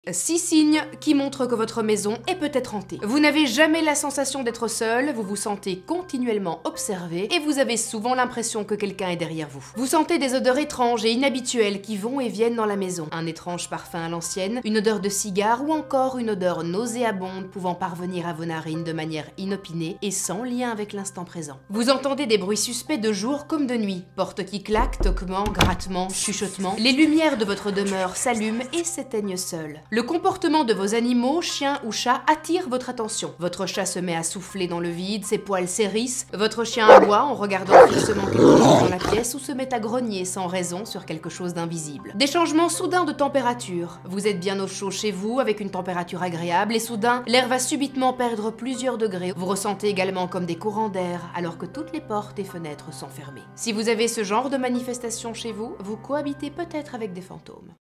6 signes qui montrent que votre maison est peut-être hantée. Vous n'avez jamais la sensation d'être seul, vous vous sentez continuellement observé et vous avez souvent l'impression que quelqu'un est derrière vous. Vous sentez des odeurs étranges et inhabituelles qui vont et viennent dans la maison. Un étrange parfum à l'ancienne, une odeur de cigare ou encore une odeur nauséabonde pouvant parvenir à vos narines de manière inopinée et sans lien avec l'instant présent. Vous entendez des bruits suspects de jour comme de nuit. Portes qui claquent, toquements, grattements, chuchotements. Les lumières de votre demeure s'allument et s'éteignent seules. Le comportement de vos animaux, chiens ou chats, attire votre attention. Votre chat se met à souffler dans le vide, ses poils s'hérissent, votre chien aboie en regardant fixement quelque chose dans la pièce ou se met à grogner sans raison sur quelque chose d'invisible. Des changements soudains de température. Vous êtes bien au chaud chez vous avec une température agréable et soudain, l'air va subitement perdre plusieurs degrés. Vous ressentez également comme des courants d'air alors que toutes les portes et fenêtres sont fermées. Si vous avez ce genre de manifestation chez vous, vous cohabitez peut-être avec des fantômes.